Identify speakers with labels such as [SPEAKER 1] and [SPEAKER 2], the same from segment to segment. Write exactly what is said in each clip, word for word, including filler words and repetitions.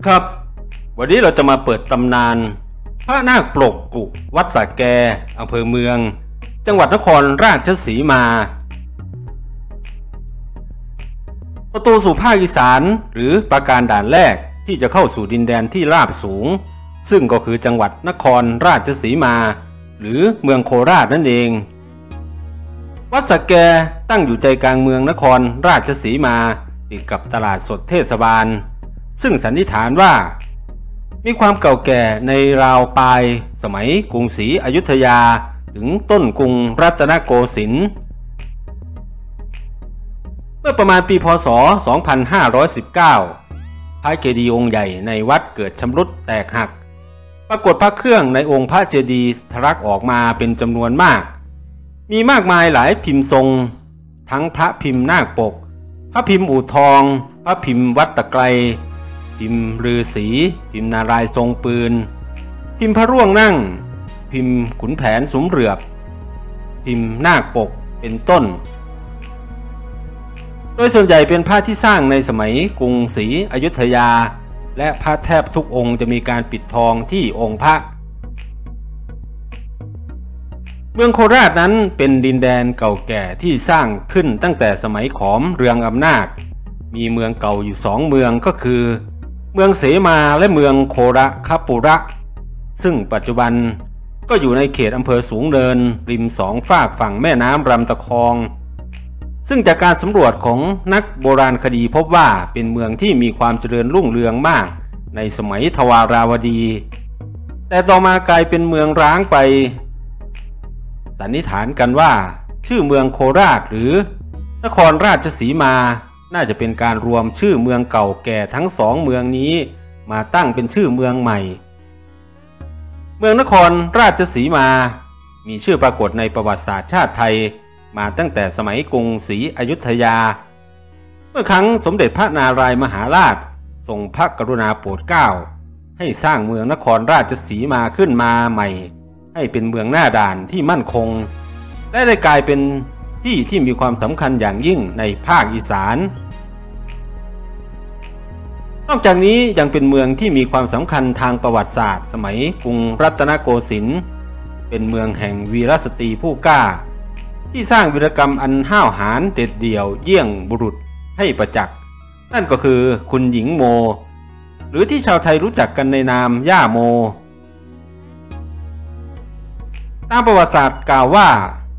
[SPEAKER 1] ครับวันนี้เราจะมาเปิดตำนานพระนาคปกกุวัดสระแกอำเภอเมืองจังหวัดนครราชสีมาประตูสู่ภาคอีสานหรือปราการด่านแรกที่จะเข้าสู่ดินแดนที่ราบสูงซึ่งก็คือจังหวัดนครราชสีมาหรือเมืองโคราชนั่นเองวัดสระแกตั้งอยู่ใจกลางเมืองนครราชสีมาติดกับตลาดสดเทศบาลซึ่งสันนิษฐานว่ามีความเก่าแก่ในราวปลายสมัยกรุงศรีอยุธยาถึงต้นกรุงรัตนโกสินทร์เมื่อประมาณปีพ.ศ. สองพันห้าร้อยสิบเก้าพระเจดีย์องค์ใหญ่ในวัดเกิดชำรุดแตกหักปรากฏพระเครื่องในองค์พระเจดีย์ทะลักออกมาเป็นจำนวนมากมีมากมายหลายพิมพ์ทรงทั้งพระพิมพ์นาคปกพระพิมพ์อู่ทองพระพิมพ์วัดตะไคร้พิมพ์ฤาษีพิมพ์นารายณ์ทรงปืนพิมพ์พระร่วงนั่งพิมพ์ขุนแผนสุมเหลือบพิมพ์นาคปกเป็นต้นโดยส่วนใหญ่เป็นพระที่สร้างในสมัยกรุงศรีอยุธยาและพระแทบทุกองค์จะมีการปิดทองที่องค์พระเมืองโคราชนั้นเป็นดินแดนเก่าแก่ที่สร้างขึ้นตั้งแต่สมัยขอมเรืองอำนาจมีเมืองเก่าอยู่สองเมืองก็คือเมืองเสมาและเมืองโคระคปุระซึ่งปัจจุบันก็อยู่ในเขตอำเภอสูงเนินริมสองฝากฝั่งแม่น้ำลำตะคองซึ่งจากการสำรวจของนักโบราณคดีพบว่าเป็นเมืองที่มีความเจริญรุ่งเรืองมากในสมัยทวาราวดีแต่ต่อมากลายเป็นเมืองร้างไปสันนิษฐานกันว่าชื่อเมืองโคราชหรือนครราชสีมาน่าจะเป็นการรวมชื่อเมืองเก่าแก่ทั้งสองเมืองนี้มาตั้งเป็นชื่อเมืองใหม่เมืองนครราชสีมามีชื่อปรากฏในประวัติศาสตร์ชาติไทยมาตั้งแต่สมัยกรุงศรีอยุธยาเมื่อครั้งสมเด็จพระนารายมหาราชทรงพระกรุณาโปรดเกล้าให้สร้างเมืองนครราชสีมาขึ้นมาใหม่ให้เป็นเมืองหน้าด่านที่มั่นคงและได้กลายเป็นที่ที่มีความสำคัญอย่างยิ่งในภาคอีสานนอกจากนี้ยังเป็นเมืองที่มีความสำคัญทางประวัติศาสตร์สมัยกรุงรัตนโกสินทร์เป็นเมืองแห่งวีรสตรีผู้กล้าที่สร้างวีรกรรมอันห้าวหาญเด็ดเดี่ยวเยี่ยงบุรุษให้ประจักษ์นั่นก็คือคุณหญิงโมหรือที่ชาวไทยรู้จักกันในนามย่าโมตามประวัติศาสตร์กล่าวว่า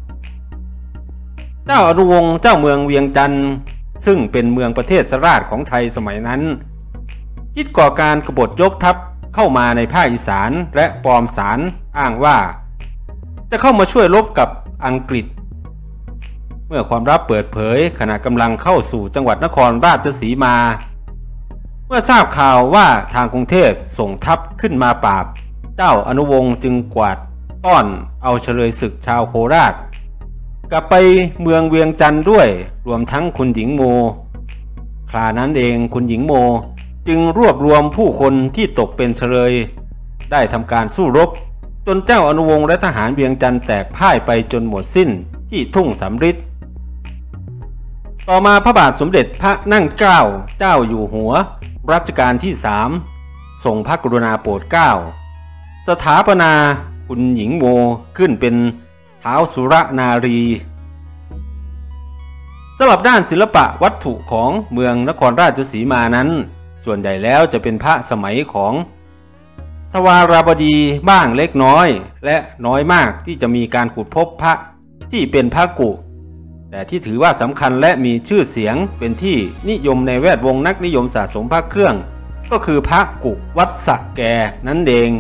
[SPEAKER 1] เจ้าอนุวงศ์เจ้าเมืองเวียงจันทร์ซึ่งเป็นเมืองประเทศสราชของไทยสมัยนั้นคิดก่อการกบฏยกทัพเข้ามาในภาคอีสานและปลอมสารอ้างว่าจะเข้ามาช่วยรบกับอังกฤษเมื่อความลับเปิดเผยขณะกำลังเข้าสู่จังหวัดนครราชสีมาเมื่อทราบข่าวว่าทางกรุงเทพส่งทัพขึ้นมาปราบเจ้าอนุวงศ์จึงกวาดต้อนเอาเฉลยศึกชาวโคราชกลับไปเมืองเวียงจันทร์ด้วยรวมทั้งคุณหญิงโมครานั้นเองคุณหญิงโมจึงรวบรวมผู้คนที่ตกเป็นเฉลยได้ทำการสู้รบจนเจ้าอนุวงศ์และทหารเวียงจันทร์แตกพ่ายไปจนหมดสิ้นที่ทุ่งสำริดต่อมาพระบาทสมเด็จพระนั่งเกล้าเจ้าอยู่หัวรัชกาลที่สามทรงพระกรุณาโปรดเกล้าสถาปนาคุณหญิงโมขึ้นเป็นท้าวสุรนารีสำหรับด้านศิลปะวัตถุของเมืองนครราชสีมานั้นส่วนใหญ่แล้วจะเป็นพระสมัยของทวาราวดีบ้างเล็กน้อยและน้อยมากที่จะมีการขุดพบพระที่เป็นพระกุแต่ที่ถือว่าสำคัญและมีชื่อเสียงเป็นที่นิยมในแวดวงนักนิยมสะสมพระเครื่องก็คือพระกุวัดสระแกนั่นเอง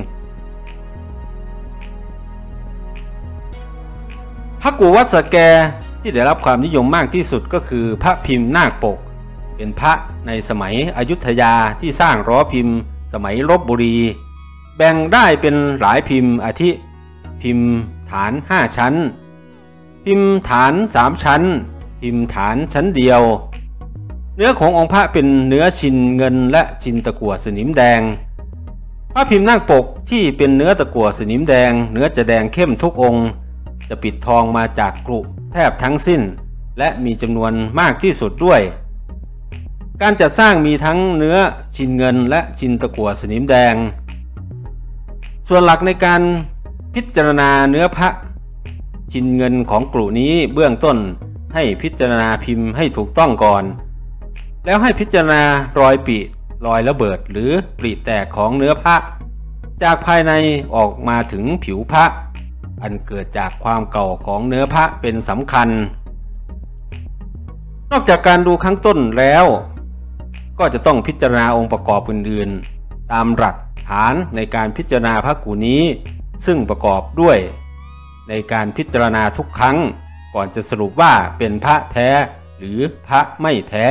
[SPEAKER 1] พระกุวัดสระแกที่ได้รับความนิยมมากที่สุดก็คือพระพิมพ์นาคปกเป็นพระในสมัยอยุธยาที่สร้างล้อพิมพ์สมัยลพบุรีแบ่งได้เป็นหลายพิมพ์อาทิพิมพ์ฐานห้าชั้นพิมพ์ฐานสามชั้นพิมพ์ฐานชั้นเดียวเนื้อขององค์พระเป็นเนื้อชินเงินและชินตะกั่วสนิมแดงพระพิมพ์นาคปกที่เป็นเนื้อตะกั่วสนิมแดงเนื้อจะแดงเข้มทุกองค์จะปิดทองมาจากกรุแทบทั้งสิ้นและมีจำนวนมากที่สุดด้วยการจัดสร้างมีทั้งเนื้อชินเงินและชินตะกั่วสนิมแดงส่วนหลักในการพิจารณาเนื้อพระชินเงินของกลุ่นี้เบื้องต้นให้พิจารณาพิมพ์ให้ถูกต้องก่อนแล้วให้พิจารณารอยปิรอยระเบิดหรือปริแตกของเนื้อพระจากภายในออกมาถึงผิวพระอันเกิดจากความเก่าของเนื้อพระเป็นสำคัญนอกจากการดูข้างต้นแล้วก็จะต้องพิจารณาองค์ประกอบอื่นๆตามหลักฐานในการพิจารณาพระกูนี้ซึ่งประกอบด้วยในการพิจารณาทุกครั้งก่อนจะสรุปว่าเป็นพระแท้หรือพระไม่แท้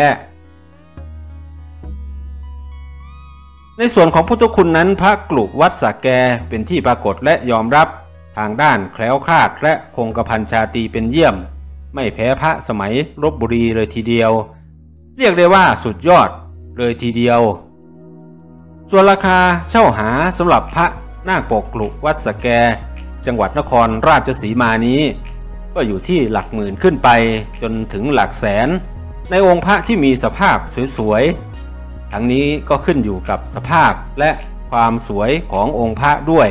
[SPEAKER 1] ในส่วนของพุทธคุณนั้นพระกลุ่วัดสระแกเป็นที่ปรากฏและยอมรับทางด้านแคล้วคลาดและคงกระพันชาตรีเป็นเยี่ยมไม่แพ้พระสมัยลพบุรีเลยทีเดียวเรียกได้ว่าสุดยอดเลยทีเดียวส่วนราคาเช่าหาสำหรับพระนาคปกกลุ่วัดสระแกจังหวัดนครราชสีมานี้ก็อยู่ที่หลักหมื่นขึ้นไปจนถึงหลักแสนในองค์พระที่มีสภาพสวยๆทั้งนี้ก็ขึ้นอยู่กับสภาพและความสวยขององค์พระด้วย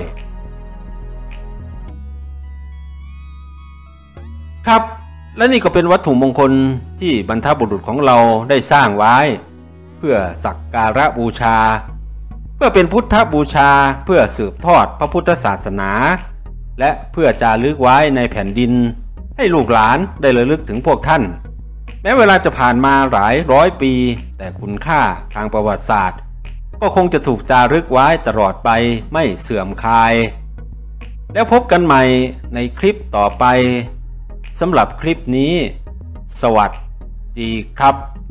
[SPEAKER 1] ครับและนี่ก็เป็นวัตถุมงคลที่บรรพบุรุษของเราได้สร้างไว้เพื่อสักการะบูชาเพื่อเป็นพุทธบูชาเพื่อสืบทอดพระพุทธศาสนาและเพื่อจารึกไว้ในแผ่นดินให้ลูกหลานได้ระลึกถึงพวกท่านแม้เวลาจะผ่านมาหลายร้อยปีแต่คุณค่าทางประวัติศาสตร์ก็คงจะถูกจารึกไว้ตลอดไปไม่เสื่อมคลายแล้วพบกันใหม่ในคลิปต่อไปสำหรับคลิปนี้สวัสดีครับ